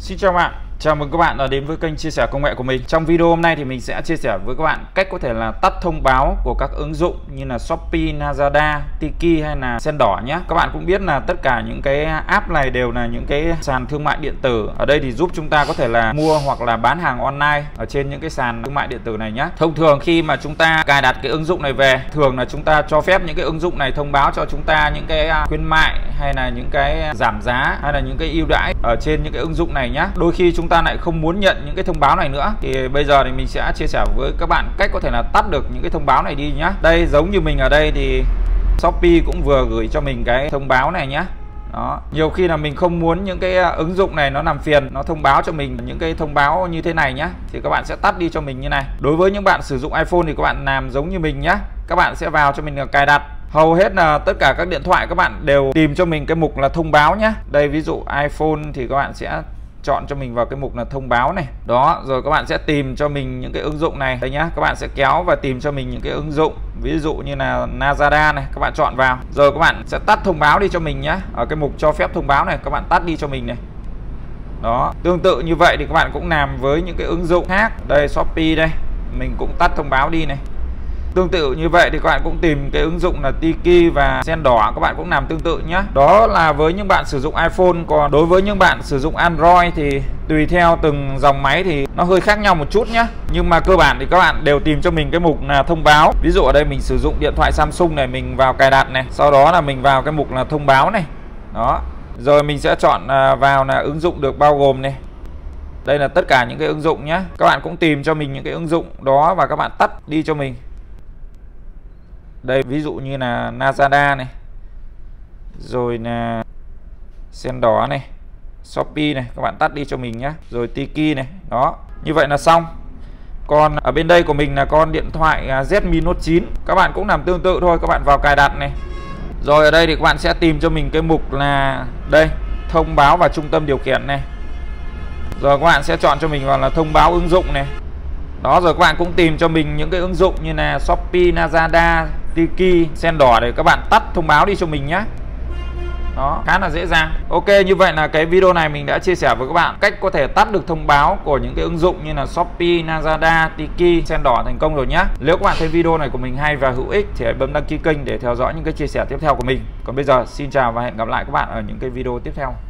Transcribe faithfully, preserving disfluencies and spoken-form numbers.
Xin chào bạn, chào mừng các bạn đã đến với kênh chia sẻ công nghệ của mình. Trong video hôm nay thì mình sẽ chia sẻ với các bạn cách có thể là tắt thông báo của các ứng dụng như là Shopee, Lazada, Tiki hay là Sendor nhé. Các bạn cũng biết là tất cả những cái app này đều là những cái sàn thương mại điện tử. Ở đây thì giúp chúng ta có thể là mua hoặc là bán hàng online ở trên những cái sàn thương mại điện tử này nhé. Thông thường khi mà chúng ta cài đặt cái ứng dụng này về, thường là chúng ta cho phép những cái ứng dụng này thông báo cho chúng ta những cái khuyến mại hay là những cái giảm giá hay là những cái ưu đãi ở trên những cái ứng dụng này nhé. Đôi khi chúng ta lại không muốn nhận những cái thông báo này nữa, thì bây giờ thì mình sẽ chia sẻ với các bạn cách có thể là tắt được những cái thông báo này đi nhé. Đây, giống như mình ở đây thì Shopee cũng vừa gửi cho mình cái thông báo này nhé. Đó, nhiều khi là mình không muốn những cái ứng dụng này nó làm phiền, nó thông báo cho mình những cái thông báo như thế này nhé, thì các bạn sẽ tắt đi cho mình như này. Đối với những bạn sử dụng iPhone thì các bạn làm giống như mình nhé, các bạn sẽ vào cho mình là cài đặt. Hầu hết là tất cả các điện thoại các bạn đều tìm cho mình cái mục là thông báo nhé. Đây, ví dụ iPhone thì các bạn sẽ chọn cho mình vào cái mục là thông báo này. Đó, rồi các bạn sẽ tìm cho mình những cái ứng dụng này. Đây nhá, các bạn sẽ kéo và tìm cho mình những cái ứng dụng. Ví dụ như là Lazada này, các bạn chọn vào. Rồi các bạn sẽ tắt thông báo đi cho mình nhá. Ở cái mục cho phép thông báo này, các bạn tắt đi cho mình này. Đó, tương tự như vậy thì các bạn cũng làm với những cái ứng dụng khác. Đây, Shopee đây, mình cũng tắt thông báo đi này. Tương tự như vậy thì các bạn cũng tìm cái ứng dụng là Tiki và Sendor, các bạn cũng làm tương tự nhé. Đó là với những bạn sử dụng iPhone. Còn đối với những bạn sử dụng Android thì tùy theo từng dòng máy thì nó hơi khác nhau một chút nhé. Nhưng mà cơ bản thì các bạn đều tìm cho mình cái mục là thông báo. Ví dụ ở đây mình sử dụng điện thoại Samsung này, mình vào cài đặt này, sau đó là mình vào cái mục là thông báo này. Đó, rồi mình sẽ chọn vào là ứng dụng được bao gồm này. Đây là tất cả những cái ứng dụng nhé. Các bạn cũng tìm cho mình những cái ứng dụng đó và các bạn tắt đi cho mình. Đây, ví dụ như là Lazada này, rồi là Sendor này, Shopee này, các bạn tắt đi cho mình nhé. Rồi Tiki này, đó, như vậy là xong. Còn ở bên đây của mình là con điện thoại Redmi Note chín, các bạn cũng làm tương tự thôi, các bạn vào cài đặt này. Rồi ở đây thì các bạn sẽ tìm cho mình cái mục là đây, thông báo và trung tâm điều khiển này. Rồi các bạn sẽ chọn cho mình vào là thông báo ứng dụng này. Đó, rồi các bạn cũng tìm cho mình những cái ứng dụng như là Shopee, Lazada, Tiki, Sendor để các bạn tắt thông báo đi cho mình nhé. Đó, khá là dễ dàng. Ok, như vậy là cái video này mình đã chia sẻ với các bạn cách có thể tắt được thông báo của những cái ứng dụng như là Shopee, Lazada, Tiki, Sendor thành công rồi nhé. Nếu các bạn thấy video này của mình hay và hữu ích thì hãy bấm đăng ký kênh để theo dõi những cái chia sẻ tiếp theo của mình. Còn bây giờ xin chào và hẹn gặp lại các bạn ở những cái video tiếp theo.